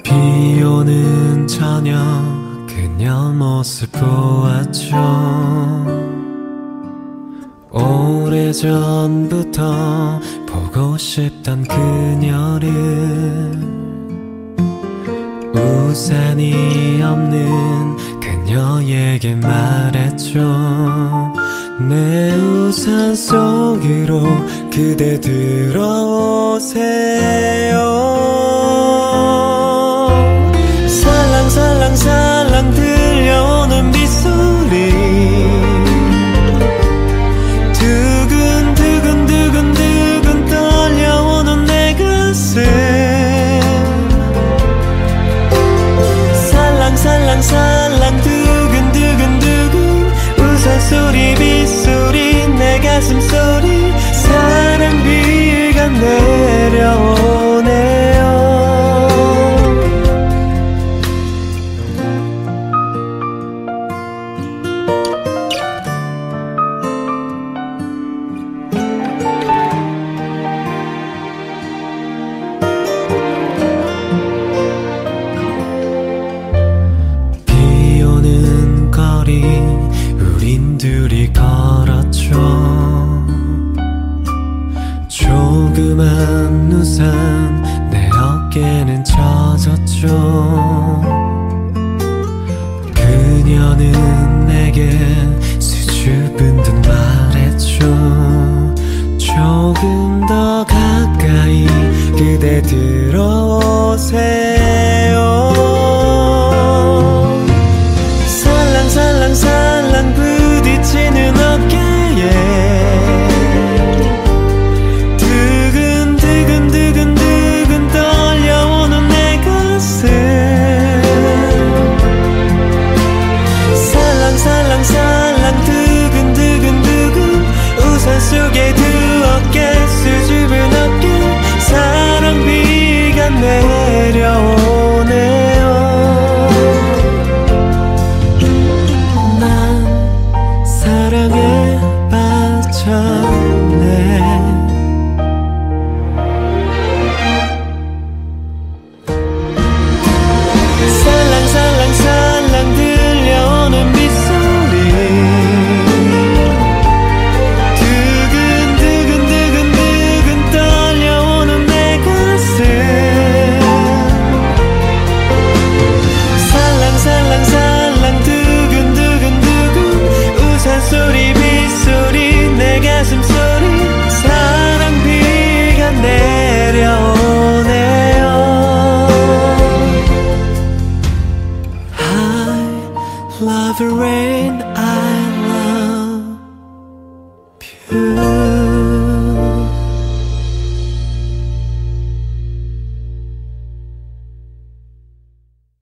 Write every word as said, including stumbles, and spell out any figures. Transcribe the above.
비 오는 저녁 그녀 모습 보았죠. 오래전부터 보고 싶던 그녀를 우산이 없는 그녀에게 말했죠. 내 우산 속으로 그대 들어오세요. 살랑살랑살랑 들려오는 빗소리, 두근두근두근두근 떨려오는 내 가슴, 살랑살랑 두근두근두근 우산소리 빗소리 내 가슴소리, 사랑비가 내려오네요. 우린 둘이 걸었죠. 조그만 우산 내 어깨는 젖었죠. 그녀는 내게 수줍은 듯 말했죠. 조금 더 가까이 그대 들어오세요. 살랑살랑 부딪히는 어깨에 두근두근두근두근 떨려오는 내 가슴, 살랑살랑살랑 두근두근두근 우산 속에 두 어깨 수줍은 어깨, 사랑비가 내려오네요. 사랑에 빠졌네. 살랑살랑살랑 들려오는 빗소리, 두근두근두근두근 떨려오는 내 가슴, 살랑살랑살랑 두근두근두근 우산소리 빗소리 내 가슴소리, 사랑비가 내려오네요. I love the rain, I love you.